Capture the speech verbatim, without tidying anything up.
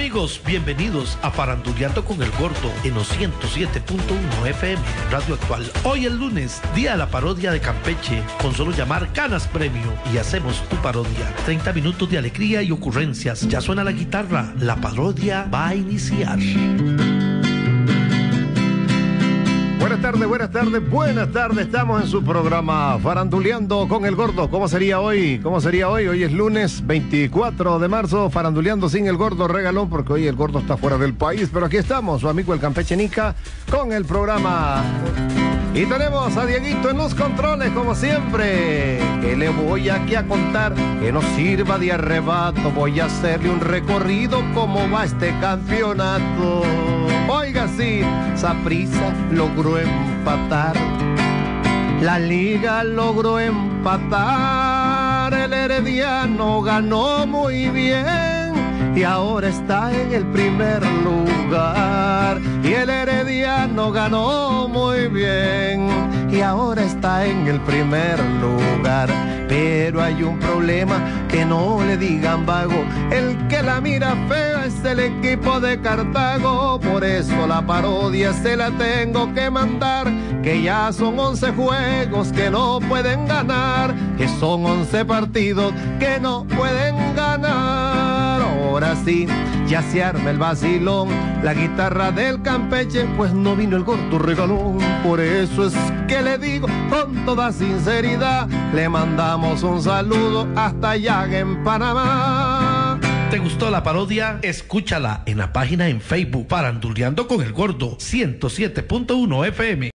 Amigos, bienvenidos a Faranduleando con el Gordo en los ciento siete punto uno F M Radio Actual. Hoy es lunes, día de la parodia de Campeche. Con solo llamar ganas premio y hacemos tu parodia. treinta minutos de alegría y ocurrencias. Ya suena la guitarra. La parodia va a iniciar. Buenas tardes, buenas tardes, buenas tardes. Estamos en su programa Faranduleando con el Gordo. ¿Cómo sería hoy? ¿Cómo sería hoy? Hoy es lunes veinticuatro de marzo. Faranduleando sin el Gordo, regalón, porque hoy el Gordo está fuera del país. Pero aquí estamos, su amigo el Campeche Nica, con el programa. Y tenemos a Dieguito en los controles, como siempre. Que le voy aquí a contar, que no sirva de arrebato. Voy a hacerle un recorrido cómo va este campeonato. Oiga, sí, Saprissa logró empatar. La liga logró empatar. El Herediano ganó muy bien y ahora está en el primer lugar. Y el Herediano ganó muy bien y ahora está en el primer lugar. Pero hay un problema, que no le digan vago. El que la mira fea es el equipo de Cartago. Por eso la parodia se la tengo que mandar, que ya son once juegos que no pueden ganar, que son once partidos que no pueden ganar. Ahora sí, ya se arma el vacilón. La guitarra del Campeche, pues no vino el Gordo regalón. Por eso es que le digo con toda sinceridad, le mandamos un saludo hasta allá en Panamá. ¿Te gustó la parodia? Escúchala en la página en Facebook Faranduleando con el Gordo ciento siete punto uno F M.